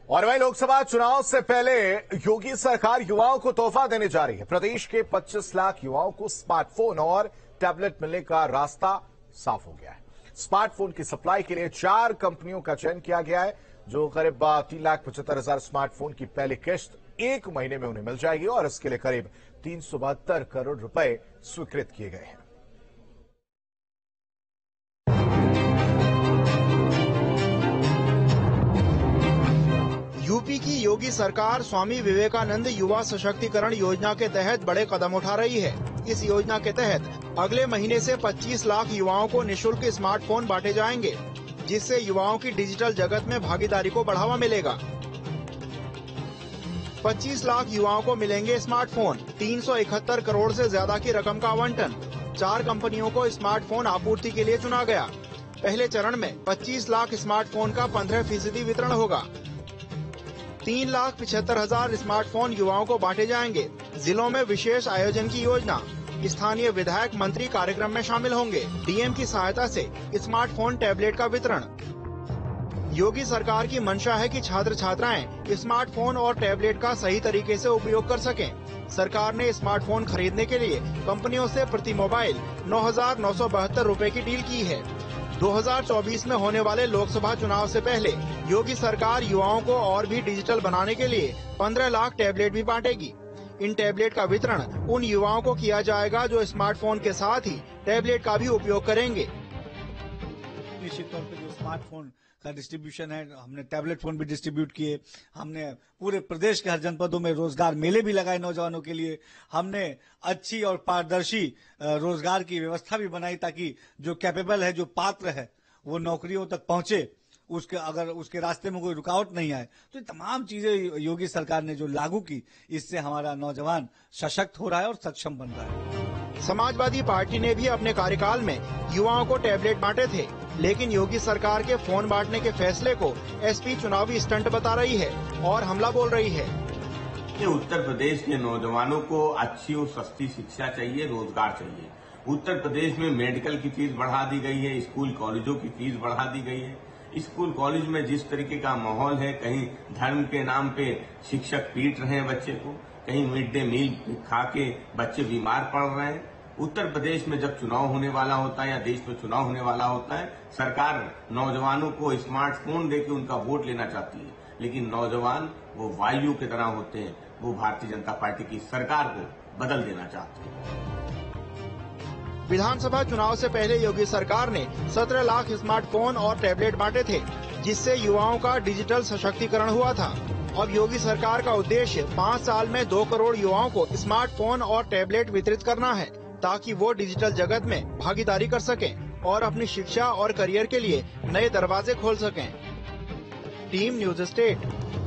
और वहीं लोकसभा चुनाव से पहले योगी सरकार युवाओं को तोहफा देने जा रही है। प्रदेश के 25 लाख युवाओं को स्मार्टफोन और टैबलेट मिलने का रास्ता साफ हो गया है। स्मार्टफोन की सप्लाई के लिए 4 कंपनियों का चयन किया गया है, जो करीब 3,75,000 स्मार्टफोन की पहली किश्त 1 महीने में उन्हें मिल जाएगी और इसके लिए करीब 372 करोड़ रुपए स्वीकृत किए गए हैं। यूपी की योगी सरकार स्वामी विवेकानंद युवा सशक्तिकरण योजना के तहत बड़े कदम उठा रही है। इस योजना के तहत अगले महीने से 25 लाख युवाओं को निःशुल्क स्मार्टफोन बांटे जाएंगे, जिससे युवाओं की डिजिटल जगत में भागीदारी को बढ़ावा मिलेगा। 25 लाख युवाओं को मिलेंगे स्मार्टफोन। 371 करोड़ से ज्यादा की रकम का आवंटन। 4 कंपनियों को स्मार्टफोन आपूर्ति के लिए चुना गया। पहले चरण में 25 लाख स्मार्टफोन का 15% वितरण होगा। 3,75,000 स्मार्टफोन युवाओं को बांटे जाएंगे। जिलों में विशेष आयोजन की योजना। स्थानीय विधायक मंत्री कार्यक्रम में शामिल होंगे। डीएम की सहायता से स्मार्टफोन टैबलेट का वितरण। योगी सरकार की मंशा है कि छात्र छात्राएं स्मार्टफोन और टैबलेट का सही तरीके से उपयोग कर सकें। सरकार ने स्मार्टफोन खरीदने के लिए कंपनियों से प्रति मोबाइल 9,972 रुपए की डील की है। 2024 में होने वाले लोकसभा चुनाव से पहले योगी सरकार युवाओं को और भी डिजिटल बनाने के लिए 15 लाख टैबलेट भी बांटेगी। इन टैबलेट का वितरण उन युवाओं को किया जाएगा जो स्मार्टफोन के साथ ही टैबलेट का भी उपयोग करेंगे। निश्चित तौर पर जो स्मार्टफोन का डिस्ट्रीब्यूशन है, हमने टैबलेट फोन भी डिस्ट्रीब्यूट किए। हमने पूरे प्रदेश के हर जनपदों में रोजगार मेले भी लगाए नौजवानों के लिए। हमने अच्छी और पारदर्शी रोजगार की व्यवस्था भी बनाई, ताकि जो कैपेबल है, जो पात्र है, वो नौकरियों तक पहुंचे, अगर उसके रास्ते में कोई रुकावट नहीं आए। तो ये तमाम चीजें योगी सरकार ने जो लागू की, इससे हमारा नौजवान सशक्त हो रहा है और सक्षम बन रहा है। समाजवादी पार्टी ने भी अपने कार्यकाल में युवाओं को टैबलेट बांटे थे, लेकिन योगी सरकार के फोन बांटने के फैसले को एसपी चुनावी स्टंट बता रही है और हमला बोल रही है। उत्तर प्रदेश के नौजवानों को अच्छी और सस्ती शिक्षा चाहिए, रोजगार चाहिए। उत्तर प्रदेश में मेडिकल की फीस बढ़ा दी गई है, स्कूल कॉलेजों की फीस बढ़ा दी गई है। स्कूल कॉलेज में जिस तरीके का माहौल है, कहीं धर्म के नाम पे शिक्षक पीट रहे हैं बच्चे को, कहीं मिड डे मील खा के बच्चे बीमार पड़ रहे हैं। उत्तर प्रदेश में जब चुनाव होने वाला होता है या देश में चुनाव होने वाला होता है, सरकार नौजवानों को स्मार्टफोन देके उनका वोट लेना चाहती है, लेकिन नौजवान वो वायु की तरह होते हैं, वो भारतीय जनता पार्टी की सरकार को बदल देना चाहते हैं। विधानसभा चुनाव से पहले योगी सरकार ने 17 लाख स्मार्टफोन और टैबलेट बांटे थे, जिससे युवाओं का डिजिटल सशक्तिकरण हुआ था। अब योगी सरकार का उद्देश्य 5 साल में 2 करोड़ युवाओं को स्मार्टफोन और टैबलेट वितरित करना है, ताकि वो डिजिटल जगत में भागीदारी कर सकें और अपनी शिक्षा और करियर के लिए नए दरवाजे खोल सकें। Team news state.